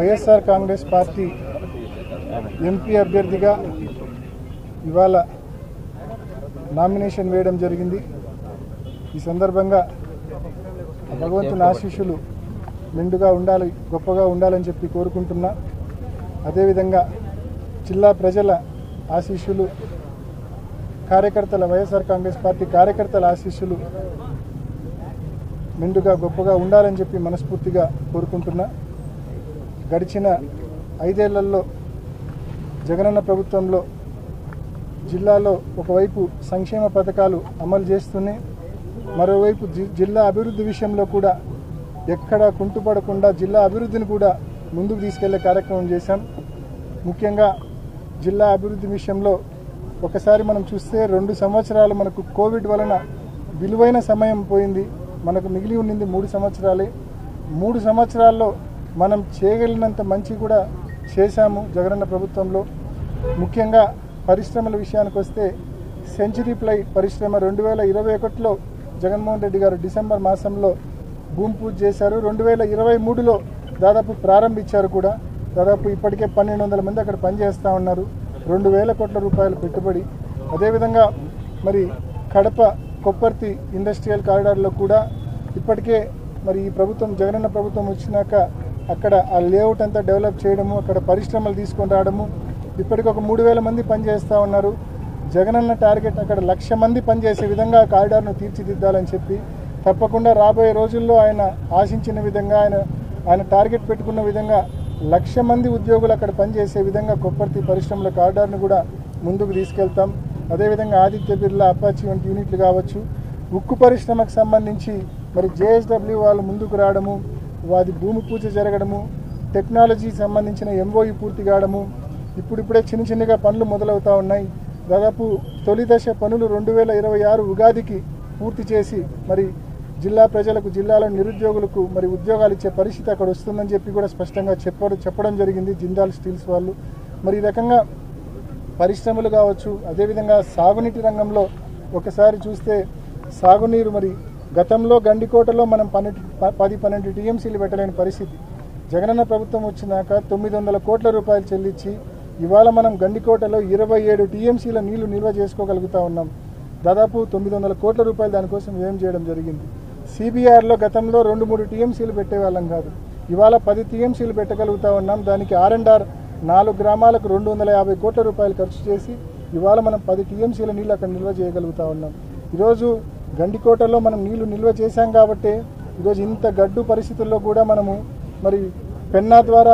YSR Congress party MP అభ్యర్థిగా ఇవాళ nomination వేయడం జరిగింది. ఈ సందర్భంగా భగవంతుని ఆశీస్సులు మెండుగా ఉండాలి, గొప్పగా ఉండాలని చెప్పి కోరుకుంటున్నా. అదేవిధంగా జిల్లా ప్రజల ఆశీస్సులు, కార్యకర్తల వైఎస్ఆర్ కాంగ్రెస్ పార్టీ కార్యకర్తల ఆశీస్సులు మెండుగా గొప్పగా ఉండాలని చెప్పి మనస్ఫూర్తిగా కోరుకుంటున్నా. గడిచిన 5 ఏళ్లలో జగనన్న ప్రభుత్వంలో జిల్లాలో ఒకవైపు సంక్షేమ పథకాలు అమలు చేస్తూనే మరోవైపు జిల్లా అభివృద్ధి విషయంలో కూడా ఎక్కడా కుంటుపడకుండా జిల్లా అభివృద్ధిని కూడా ముందుకు తీసుకెళ్లే కార్యక్రమం చేశాం. ముఖ్యంగా జిల్లా అభివృద్ధి విషయంలో ఒకసారి మనం చూస్తే 2 సంవత్సరాలు మనకు కోవిడ్ వలన విలువైన సమయం పోయింది. మనకు మిగిలి ఉండింది 3 సంవత్సరాలే. 3 సంవత్సరాల్లో మనం చేయగలిగినంత మంచి కూడా చేశాము జగనన్న ప్రభుత్వంలో. ముఖ్యంగా పరిశ్రమల విషయానికి వస్తే సెంచరీ ప్లై పరిశ్రమ 2021లో జగన్మోహన్ రెడ్డి గారు డిసెంబర్ మాసంలో భూమి పూజ చేశారు. 2023లో దాదాపు ప్రారంభించారు కూడా. దాదాపు ఇప్పటికే 1200 మంది అక్కడ పనిచేస్తూ ఉన్నారు. 2000 కోట్ల రూపాయల పెట్టుబడి. అదేవిధంగా మరి కడప కొప్పర్తి ఇండస్ట్రియల్ కారిడార్లో కూడా ఇప్పటికే మరి ఈ ప్రభుత్వం జగనన్న ప్రభుత్వం వచ్చినాక అక్కడ ఆ లేఅవుట్ అంతా డెవలప్ చేయడము, అక్కడ పరిశ్రమలు తీసుకొని రావడము. ఇప్పటికి ఒక 3000 మంది పనిచేస్తూ ఉన్నారు. జగనన్న టార్గెట్ అక్కడ 1,00,000 మంది పనిచేసే విధంగా కారిడార్ను తీర్చిదిద్దాలని చెప్పి తప్పకుండా రాబోయే రోజుల్లో ఆయన ఆశించిన విధంగా ఆయన టార్గెట్ పెట్టుకున్న విధంగా 1,00,000 మంది ఉద్యోగులు అక్కడ పనిచేసే విధంగా కొప్పర్తి పరిశ్రమల కారిడార్ను కూడా ముందుకు తీసుకెళ్తాం. అదేవిధంగా ఆదిత్య బిర్లా, అపాచీ వంటి యూనిట్లు కావచ్చు. ఉక్కు పరిశ్రమకు సంబంధించి మరి జేఎస్డబ్ల్యూ వాళ్ళు ముందుకు రావడము, వాది భూమి పూజ జరగడము, టెక్నాలజీ సంబంధించిన ఎంఓయూ పూర్తి కావడము, ఇప్పుడిప్పుడే చిన్నగా పనులు మొదలవుతూ ఉన్నాయి. దాదాపు తొలి దశ పనులు 2026 ఉగాదికి పూర్తి చేసి మరి జిల్లా ప్రజలకు, జిల్లాలో నిరుద్యోగులకు మరి ఉద్యోగాలు ఇచ్చే పరిస్థితి అక్కడ వస్తుందని చెప్పి కూడా స్పష్టంగా చెప్పడం జరిగింది జిందాల్ స్టీల్స్ వాళ్ళు. మరి ఈ రకంగా పరిశ్రమలు కావచ్చు. అదేవిధంగా సాగునీటి రంగంలో ఒకసారి చూస్తే సాగునీరు మరి గతంలో గండికోటలో మనం 10-12 టీఎంసీలు పెట్టలేని పరిస్థితి. జగనన్న ప్రభుత్వం వచ్చినాక 900 కోట్ల రూపాయలు చెల్లించి ఇవాళ మనం గండికోటలో 27 టీఎంసీల నీళ్లు నిల్వ చేసుకోగలుగుతా ఉన్నాం. దాదాపు 900 కోట్ల రూపాయలు దానికోసం వ్యయం చేయడం జరిగింది. సిబిఆర్లో గతంలో 2-3 టీఎంసీలు పెట్టేవాళ్ళం కాదు, ఇవాళ 10 టీఎంసీలు పెట్టగలుగుతా ఉన్నాం. దానికి R&R 4 గ్రామాలకు 250 కోట్ల రూపాయలు ఖర్చు చేసి ఇవాళ మనం 10 టీఎంసీల నీళ్ళు అక్కడ నిల్వ చేయగలుగుతా ఉన్నాం. ఈరోజు గండికోటలో మనం నీళ్లు నిల్వ చేశాం కాబట్టి ఈరోజు ఇంత గడ్డు పరిస్థితుల్లో కూడా మనము మరి పెన్నా ద్వారా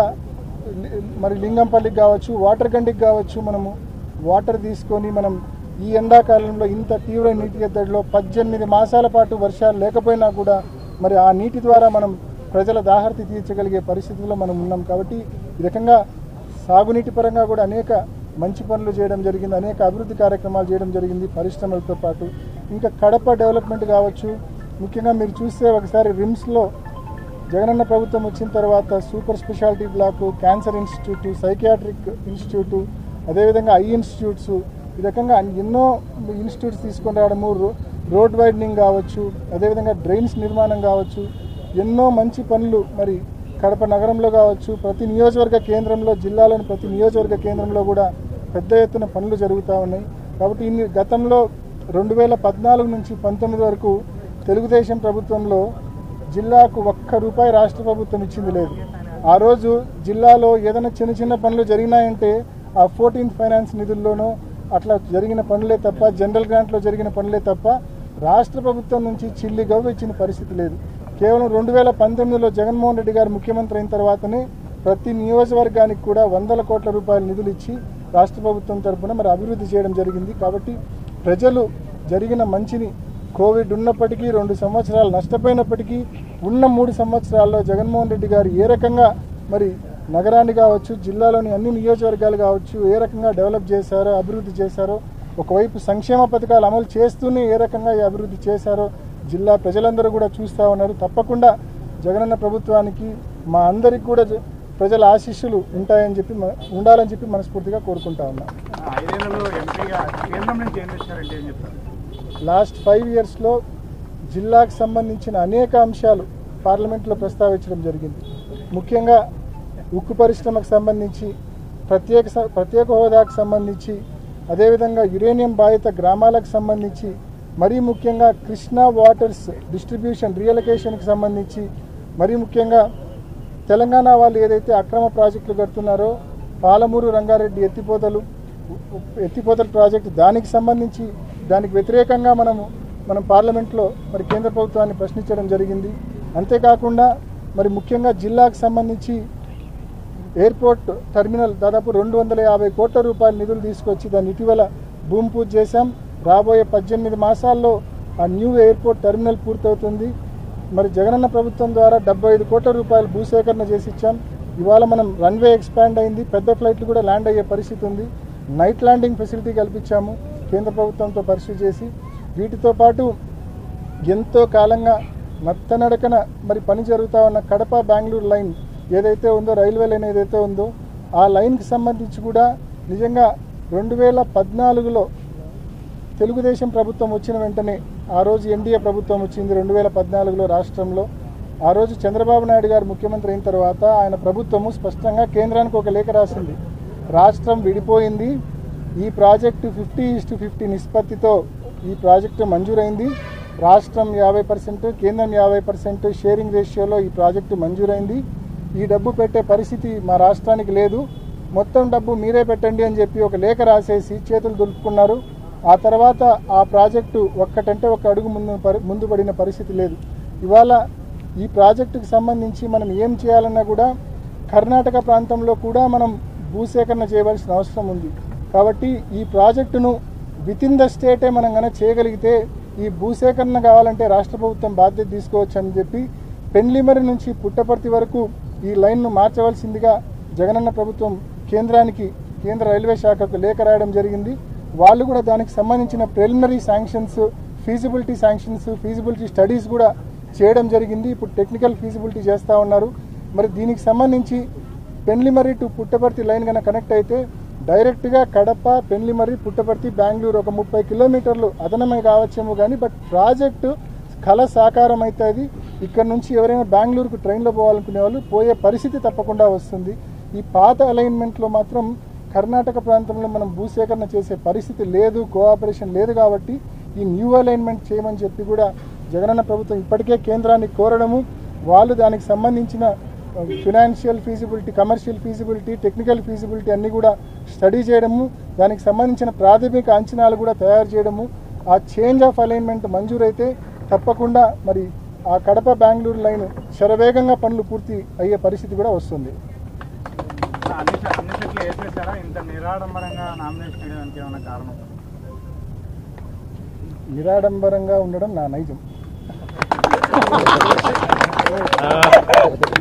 మరి లింగంపల్లికి కావచ్చు, వాటర్ గండికి కావచ్చు, మనము వాటర్ తీసుకొని మనం ఈ ఎండాకాలంలో ఇంత తీవ్ర నీటి ఎద్దడిలో 18 మాసాల పాటు వర్షాలు లేకపోయినా కూడా మరి ఆ నీటి ద్వారా మనం ప్రజల దాహర్తి తీర్చగలిగే పరిస్థితుల్లో మనం ఉన్నాం. కాబట్టి ఈ రకంగా సాగునీటి పరంగా కూడా అనేక మంచి పనులు చేయడం జరిగింది, అనేక అభివృద్ధి కార్యక్రమాలు చేయడం జరిగింది పరిశ్రమలతో పాటు. ఇంకా కడప డెవలప్మెంట్ కావచ్చు. ముఖ్యంగా మీరు చూస్తే ఒకసారి రిమ్స్లో జగనన్న ప్రభుత్వం వచ్చిన తర్వాత super speciality block, cancer institute, psychiatric institute, అదేవిధంగా ఐ ఇన్స్టిట్యూట్స్, ఈ రకంగా ఎన్నో ఇన్స్టిట్యూట్స్ తీసుకొని రావడము, రోడ్ వైడనింగ్ కావచ్చు, అదేవిధంగా డ్రైన్స్ నిర్మాణం కావచ్చు, ఎన్నో మంచి పనులు మరి కడప నగరంలో కావచ్చు, ప్రతి నియోజకవర్గ కేంద్రంలో, జిల్లాలోని ప్రతి నియోజకవర్గ కేంద్రంలో కూడా పెద్ద ఎత్తున పనులు జరుగుతూ ఉన్నాయి. కాబట్టి గతంలో 2014 నుంచి 19 వరకు తెలుగుదేశం ప్రభుత్వంలో జిల్లాకు ₹1 రాష్ట్ర ప్రభుత్వం ఇచ్చింది లేదు. ఆ రోజు జిల్లాలో ఏదైనా చిన్న పనులు జరిగినాయంటే ఆ 14th ఫైనాన్స్ నిధుల్లోనో అట్లా జరిగిన పనులే తప్ప, జనరల్ గ్రాంట్లో జరిగిన పనులే తప్ప రాష్ట్ర ప్రభుత్వం నుంచి చిల్లి గవ్వ ఇచ్చిన పరిస్థితి లేదు. కేవలం 2019లో జగన్మోహన్ రెడ్డి గారు ముఖ్యమంత్రి అయిన తర్వాతనే ప్రతి నియోజకవర్గానికి కూడా 100 కోట్ల రూపాయల నిధులు ఇచ్చి రాష్ట్ర ప్రభుత్వం తరఫున మరి అభివృద్ధి చేయడం జరిగింది. కాబట్టి ప్రజలు జరిగిన మంచిని, కోవిడ్ ఉన్నప్పటికీ 2 సంవత్సరాలు నష్టపోయినప్పటికీ ఉన్న 3 సంవత్సరాల్లో జగన్మోహన్ రెడ్డి గారు ఏ రకంగా మరి నగరాన్ని కావచ్చు, జిల్లాలోని అన్ని నియోజకవర్గాలు కావచ్చు ఏ రకంగా డెవలప్ చేశారో, అభివృద్ధి చేశారో, ఒకవైపు సంక్షేమ పథకాలు అమలు చేస్తూనే ఏ రకంగా ఈ అభివృద్ధి చేశారో జిల్లా ప్రజలందరూ కూడా చూస్తూ ఉన్నారు. తప్పకుండా జగనన్న ప్రభుత్వానికి మా అందరికి కూడా ప్రజల ఆశీస్సులు ఉండాలని చెప్పి మనస్ఫూర్తిగా కోరుకుంటా ఉన్నా. లాస్ట్ 5 ఇయర్స్లో జిల్లాకు సంబంధించిన అనేక అంశాలు పార్లమెంట్లో ప్రస్తావించడం జరిగింది. ముఖ్యంగా ఉక్కు పరిశ్రమకు సంబంధించి ప్రత్యేక హోదాకు సంబంధించి అదేవిధంగా యురేనియం బాధిత గ్రామాలకు సంబంధించి మరీ ముఖ్యంగా కృష్ణా వాటర్స్ డిస్ట్రిబ్యూషన్ రీఅలొకేషన్కి సంబంధించి మరీ ముఖ్యంగా తెలంగాణ వాళ్ళు ఏదైతే అక్రమ ప్రాజెక్టులు కడుతున్నారో పాలమూరు రంగారెడ్డి ఎత్తిపోతల ప్రాజెక్టు దానికి సంబంధించి దానికి వ్యతిరేకంగా మనం పార్లమెంట్లో మరి కేంద్ర ప్రభుత్వాన్ని ప్రశ్నించడం జరిగింది. అంతేకాకుండా మరి ముఖ్యంగా జిల్లాకు సంబంధించి ఎయిర్పోర్ట్ టెర్మినల్ దాదాపు 250 కోట్ల రూపాయల నిధులు తీసుకొచ్చి దాన్ని ఇటీవల భూమి పూజ చేశాం. రాబోయే 18 మాసాల్లో ఆ న్యూ ఎయిర్పోర్ట్ టెర్మినల్ పూర్తవుతుంది. మరి జగనన్న ప్రభుత్వం ద్వారా 75 కోట్ల రూపాయలు భూసేకరణ చేసి ఇచ్చాం. ఇవాళ మనం రన్వే ఎక్స్పాండ్ అయింది, పెద్ద ఫ్లైట్లు కూడా ల్యాండ్ అయ్యే పరిస్థితి ఉంది. నైట్ ల్యాండింగ్ ఫెసిలిటీ కల్పించాము కేంద్ర ప్రభుత్వంతో పరిశీలి చేసి. వీటితో పాటు ఎంతో కాలంగా నత్తనడకన మరి పని జరుగుతూ ఉన్న కడప బెంగళూరు లైన్ ఏదైతే ఉందో, రైల్వే లైన్ ఏదైతే ఉందో ఆ లైన్కి సంబంధించి కూడా నిజంగా 2014లో తెలుగుదేశం ప్రభుత్వం వచ్చిన వెంటనే ఆ రోజు ఎన్డీఏ ప్రభుత్వం వచ్చింది 2014లో రాష్ట్రంలో. ఆ రోజు చంద్రబాబు నాయుడు గారు ముఖ్యమంత్రి అయిన తర్వాత ఆయన ప్రభుత్వము స్పష్టంగా కేంద్రానికి ఒక లేఖ రాసింది. రాష్ట్రం విడిపోయింది, ఈ ప్రాజెక్టు 50:50 నిష్పత్తితో ఈ ప్రాజెక్టు మంజూరైంది. రాష్ట్రం 50%, కేంద్రం 50% షేరింగ్ రేషియోలో ఈ ప్రాజెక్టు మంజూరైంది. ఈ డబ్బు పెట్టే పరిస్థితి మా రాష్ట్రానికి లేదు, మొత్తం డబ్బు మీరే పెట్టండి అని చెప్పి ఒక లేఖ రాసేసి చేతులు దులుపుకున్నారు. ఆ తర్వాత ఆ ప్రాజెక్టు ఒక్కటంటే ఒక అడుగు ముందు పడిన పరిస్థితి లేదు. ఇవాళ ఈ ప్రాజెక్టుకు సంబంధించి మనం ఏం చేయాలన్నా కూడా కర్ణాటక ప్రాంతంలో కూడా మనం భూసేకరణ చేయవలసిన అవసరం ఉంది. కాబట్టి ఈ ప్రాజెక్టును వితిన్ ద స్టేటే మనం కనుక చేయగలిగితే ఈ భూసేకరణ కావాలంటే రాష్ట్ర ప్రభుత్వం బాధ్యత తీసుకోవచ్చు అని చెప్పి పెన్లిమరి నుంచి పుట్టపర్తి వరకు ఈ లైన్ను మార్చవలసిందిగా జగనన్న ప్రభుత్వం కేంద్ర రైల్వే శాఖకు లేఖ రాయడం జరిగింది. వాళ్ళు కూడా దానికి సంబంధించిన ప్రిలిమినరీ శాంక్షన్స్, ఫీజిబిలిటీ స్టడీస్ కూడా చేయడం జరిగింది. ఇప్పుడు టెక్నికల్ ఫీజిబిలిటీ చేస్తూ ఉన్నారు. మరి దీనికి సంబంధించి పెన్లిమరి టు పుట్టపర్తి లైన్ కనుక కనెక్ట్ అయితే డైరెక్ట్గా కడప, పెన్లిమరి, పుట్టపర్తి, బెంగళూరు ఒక 30 కిలోమీటర్లు అదనమై కావచ్చేమో కానీ బట్ ప్రాజెక్టు కళ సాకారం అవుతుంది. ఇక్కడ నుంచి ఎవరైనా బెంగళూరుకు ట్రైన్లో పోవాలనుకునే వాళ్ళు పోయే పరిస్థితి తప్పకుండా వస్తుంది. ఈ పాత అలైన్మెంట్లో మాత్రం కర్ణాటక ప్రాంతంలో మనం భూసేకరణ చేసే పరిస్థితి లేదు, కోఆపరేషన్ లేదు. కాబట్టి ఈ న్యూ అలైన్మెంట్ చేయమని చెప్పి కూడా జగనన్న ప్రభుత్వం ఇప్పటికే కేంద్రాన్ని కోరడము, వాళ్ళు దానికి సంబంధించిన financial feasibility, commercial feasibility, technical feasibility అన్నీ కూడా స్టడీ చేయడము, దానికి సంబంధించిన ప్రాథమిక అంచనాలు కూడా తయారు చేయడము. ఆ చేంజ్ ఆఫ్ అలైన్మెంట్ మంజూరైతే తప్పకుండా మరి ఆ కడప బెంగళూరు లైన్ శరవేగంగా పనులు పూర్తి అయ్యే పరిస్థితి కూడా వస్తుంది. నిరాడంబరంగా ఉండడం నా నైజం.